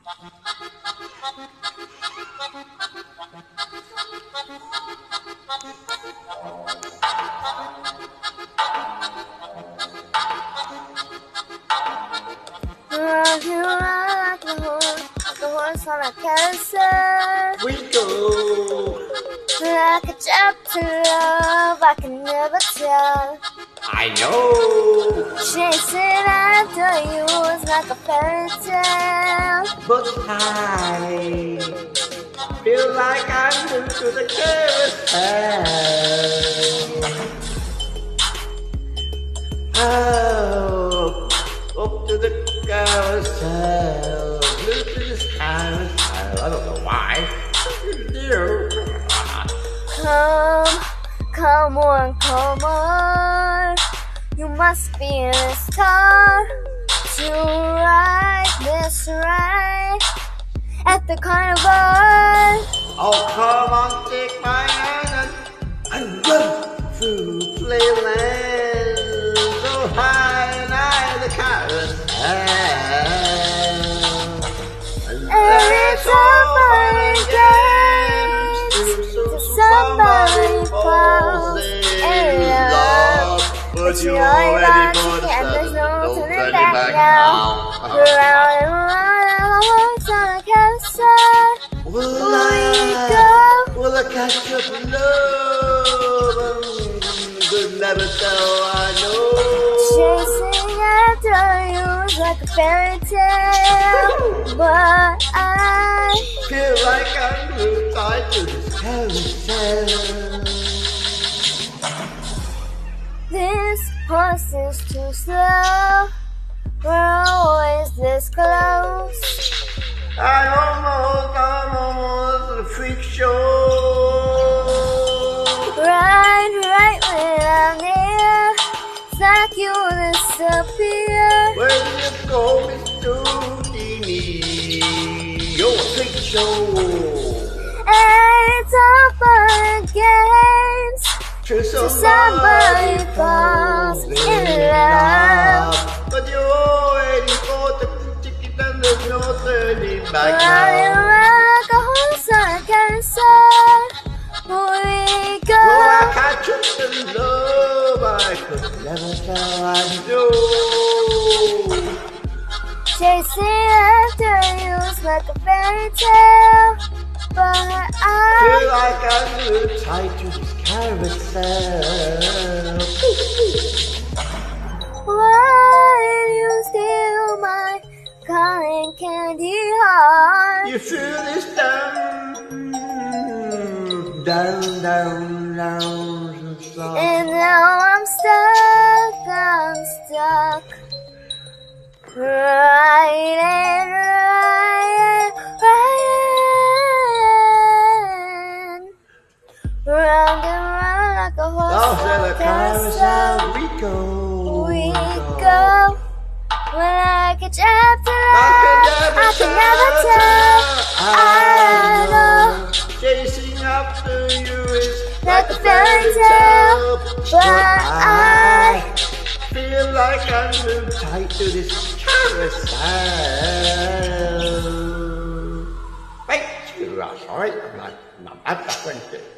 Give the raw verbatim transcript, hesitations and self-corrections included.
Run you around like a horse, like a horse on a carousel. We go. Like a chapter love, I can never tell. I know. Chasing after you is like a fairy tale. But I feel like I'm new to the carousel. Oh, up to the carousel, new to this carousel. I don't know why. Come, come on, come on. You must be a star to ride this ride at the carnival. Oh, come on, take my hand and run through playland so high and high the carousel. And it's all fun and games till somebody falls in love. But you already bought it, and there's no turning back now. Round and round like a horse on a carousel. Will we I, go? will I catch up in love? Could never tell, I know. Chasing after you is like a fairy tale. But I feel like I'm too tied to this carousel. This horse is too slow. We're always this close. I'm almost, I'm almost at a freak show. Right, right when I'm near, it's like you disappear. Where do you go, Mister Houdini? You're a freak show. And it's all fun and games Till till somebody falls in love. But you already bought the ticket and there's no turning back Running now. like a horse on a carousel. We go. Oh, I catch up in love, I could never tell, I know. Chasing after you is like a fairy tale. But Feel I like I'm too tied to this carousel. why did you steal my cotton candy heart? You feel this down, down, down, down, so And now I'm stuck, I'm stuck. Right and right and right. Round and round like a horse off to on the a carousel. carousel we go. We go. When I get trapped in I love, I can can never never tell. tell. I know. Chasing after you is Like a fairy tale, but I feel like I'm too tied to this carousel. Thank you, sorry, I'm not, not, I'm not going to.